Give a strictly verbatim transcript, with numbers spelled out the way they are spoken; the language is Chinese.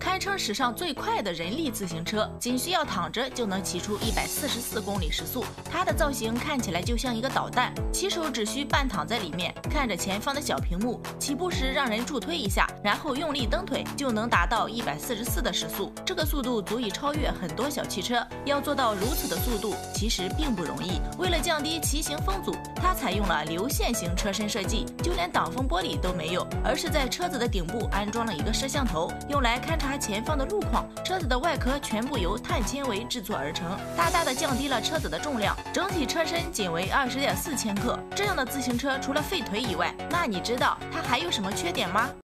堪称史上最快的人力自行车，仅需要躺着就能骑出一百四十四公里时速。它的造型看起来就像一个导弹，骑手只需半躺在里面，看着前方的小屏幕，起步时让人助推一下，然后用力蹬腿，就能达到一百四十四的时速。这个速度足以超越很多小汽车。要做到如此的速度，其实并不容易。为了降低骑行风阻，它采用了流线型车身设计，就连挡风玻璃都没有，而是在车子的顶部安装了一个摄像头，用来勘察前方的路况。车子的外壳全部由碳纤维制作而成，大大的降低了车子的重量，整体车身仅为二十点四千克。这样的自行车除了废腿以外，那你知道它还有什么缺点吗？